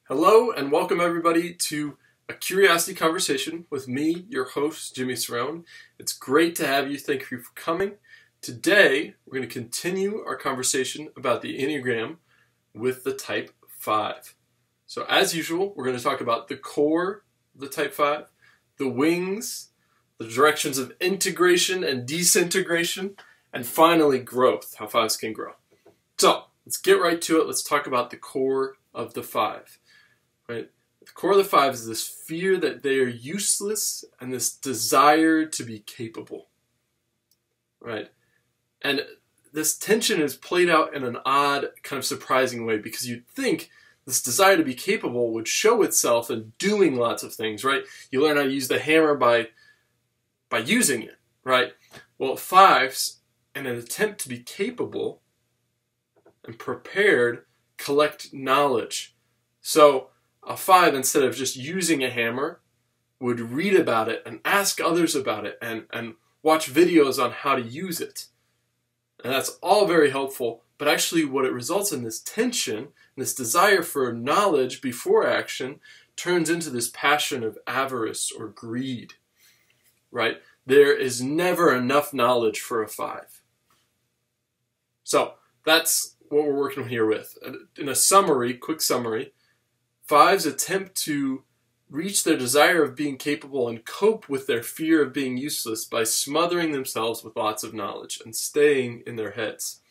Hello and welcome everybody to a Curiosity Conversation with me, your host, Jimmy Cerrone. It's great to have you. Thank you for coming. Today, we're going to continue our conversation about the Enneagram with the Type 5. So as usual, we're going to talk about the core of the Type 5, the wings, the directions of integration and disintegration, and finally growth, how 5s can grow. So let's get right to it. Let's talk about the core of the 5. Right? The core of the 5 is this fear that they are useless and this desire to be capable. Right? And this tension is played out in an odd, kind of surprising way, because you'd think this desire to be capable would show itself in doing lots of things, right? You learn how to use the hammer by using it, right? Well, 5s, in an attempt to be capable and prepared, collect knowledge. So a 5, instead of just using a hammer, would read about it and ask others about it and watch videos on how to use it. And that's all very helpful, but actually what it results in, this tension, this desire for knowledge before action, turns into this passion of avarice or greed, right? There is never enough knowledge for a 5. So that's what we're working here with. In a summary, quick summary, 5s attempt to reach their desire of being capable and cope with their fear of being useless by smothering themselves with lots of knowledge and staying in their heads.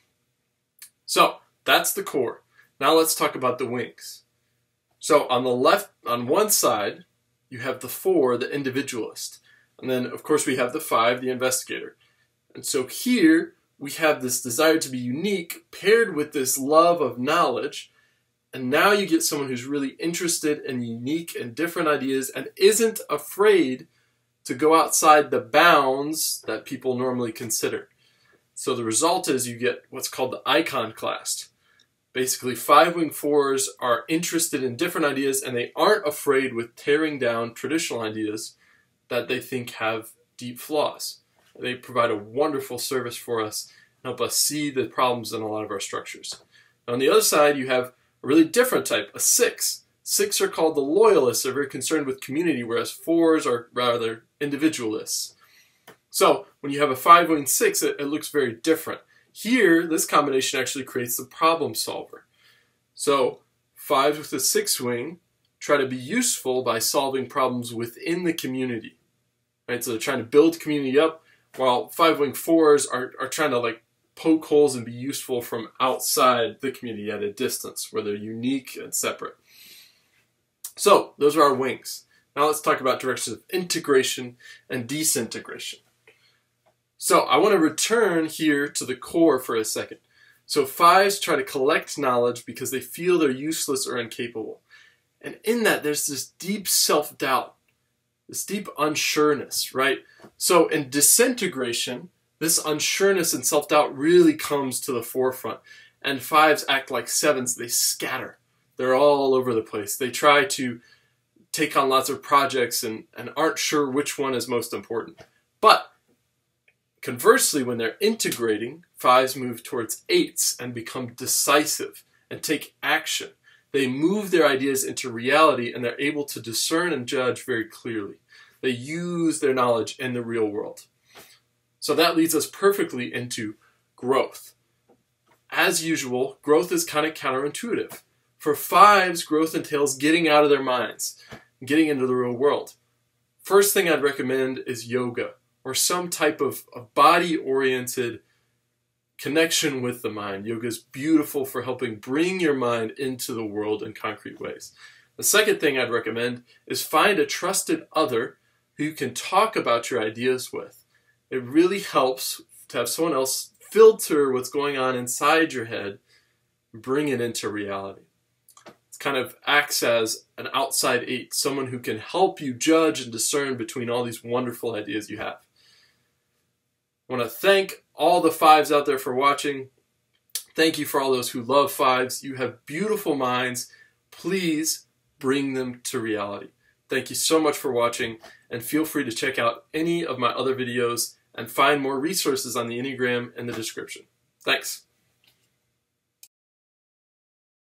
So that's the core. Now let's talk about the wings. So on the left, on one side, you have the 4, the individualist. And then, of course, we have the 5, the investigator. And so here we have this desire to be unique paired with this love of knowledge. And now you get someone who's really interested in unique and different ideas and isn't afraid to go outside the bounds that people normally consider. So the result is you get what's called the iconoclast. Basically, 5-wing 4s are interested in different ideas and they aren't afraid with tearing down traditional ideas that they think have deep flaws. They provide a wonderful service for us and help us see the problems in a lot of our structures. On the other side, you have a really different type, a 6. 6 are called the loyalists. They're very concerned with community, whereas 4s are rather individualists. So when you have a 5-wing 6, it looks very different. Here, this combination actually creates the problem solver. So 5s with a 6-wing try to be useful by solving problems within the community. Right? So they're trying to build community up, while 5-wing 4s are trying to poke holes and be useful from outside the community at a distance where they're unique and separate. So those are our wings. Now let's talk about directions of integration and disintegration. So I want to return here to the core for a second. So 5s try to collect knowledge because they feel they're useless or incapable. And in that there's this deep self-doubt, this deep unsureness, right? So in disintegration, this unsureness and self-doubt really comes to the forefront. And 5s act like 7s. They scatter. They're all over the place. They try to take on lots of projects and aren't sure which one is most important. But conversely, when they're integrating, 5s move towards 8s and become decisive and take action. They move their ideas into reality and they're able to discern and judge very clearly. They use their knowledge in the real world. So that leads us perfectly into growth. As usual, growth is kind of counterintuitive. For 5s, growth entails getting out of their minds, getting into the real world. First thing I'd recommend is yoga, or some type of body-oriented connection with the mind. Yoga is beautiful for helping bring your mind into the world in concrete ways. The second thing I'd recommend is find a trusted other who you can talk about your ideas with. It really helps to have someone else filter what's going on inside your head and bring it into reality. It kind of acts as an outside 8, someone who can help you judge and discern between all these wonderful ideas you have. I want to thank all the 5s out there for watching. Thank you for all those who love 5s. You have beautiful minds. Please bring them to reality. Thank you so much for watching, and feel free to check out any of my other videos and find more resources on the Enneagram in the description. Thanks.